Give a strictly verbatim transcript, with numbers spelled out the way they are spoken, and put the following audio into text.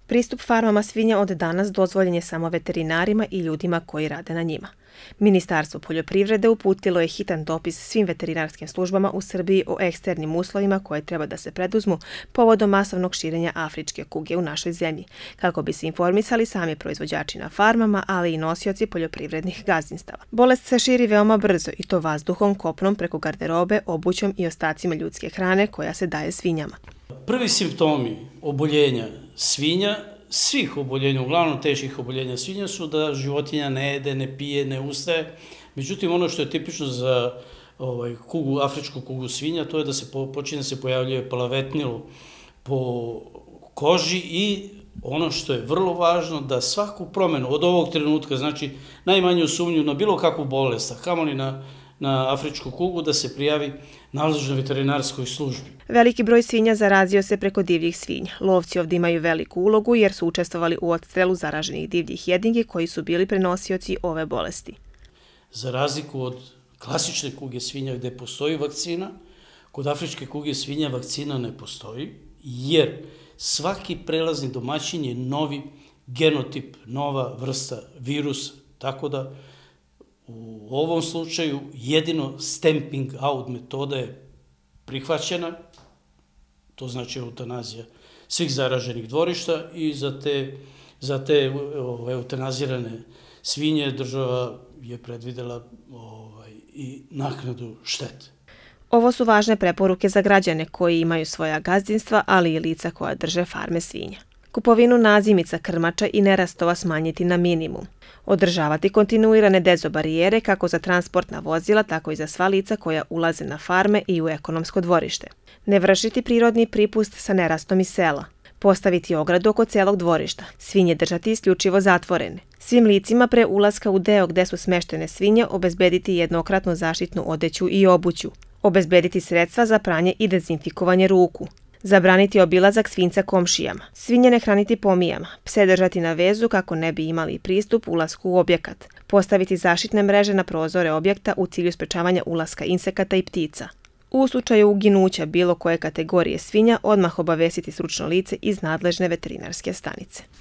Pristup farmama svinja od danas dozvoljen je samo veterinarima i ljudima koji rade na njima. Ministarstvo poljoprivrede uputilo je hitan dopis svim veterinarskim službama u Srbiji o eksternim uslovima koje treba da se preduzmu povodom masovnog širenja afričke kuge u našoj zemlji, kako bi se informisali sami proizvođači na farmama, ali i nosioci poljoprivrednih gazdinstava. Bolest se širi veoma brzo i to vazduhom, kopnom, preko garderobe, obućom i ostacima ljudske hrane koja se daje svinjama. Prvi simptomi oboljenja svinja, svih oboljenja, uglavnom teških oboljenja svinja, su da životinja ne jede, ne pije, ne ustaje. Međutim, ono što je tipično za ovaj, kugu, afričku kugu svinja, to je da se po, počinje se pojavljuje plavetnilo po koži i ono što je vrlo važno, da svaku promenu od ovog trenutka, znači najmanju sumnju na bilo kakvu bolest, a kamoli na na afričku kugu, da se prijavi nadležnoj veterinarskoj službi. Veliki broj svinja zarazio se preko divljih svinja. Lovci ovdje imaju veliku ulogu jer su učestvovali u odstrelu zaraženih divljih jedinki koji su bili prenosioci ove bolesti. Za razliku od klasične kuge svinja gde postoji vakcina, kod afričke kuge svinja vakcina ne postoji, jer svaki prelazni domaćin je novi genotip, nova vrsta virus, tako da u ovom slučaju jedino stamping out metoda je prihvaćena, to znači eutanazija svih zaraženih dvorišta i za te, za te eutanazirane svinje država je predvidela ovaj, i naknadu štete. Ovo su važne preporuke za građane koji imaju svoja gazdinstva, ali i lica koja drže farme svinja. Kupovinu nazimica, krmača i nerastova smanjiti na minimum. Održavati kontinuirane dezobarijere kako za transportna vozila, tako i za sva lica koja ulaze na farme i u ekonomsko dvorište. Ne vršiti prirodni pripust sa nerastom iz sela. Postaviti ogradu oko celog dvorišta. Svinje držati isključivo zatvorene. Svim licima pre ulaska u deo gde su smeštene svinje obezbediti jednokratnu zaštitnu odeću i obuću. Obezbediti sredstva za pranje i dezinfikovanje ruku. Zabraniti obilazak svinjca komšijama. Svinje ne hraniti pomijama. Pse držati na vezu kako ne bi imali pristup ulasku u objekat. Postaviti zaštitne mreže na prozore objekta u cilju sprečavanja ulaska insekata i ptica. U slučaju uginuća bilo koje kategorije svinja odmah obavestiti stručno lice iz nadležne veterinarske stanice.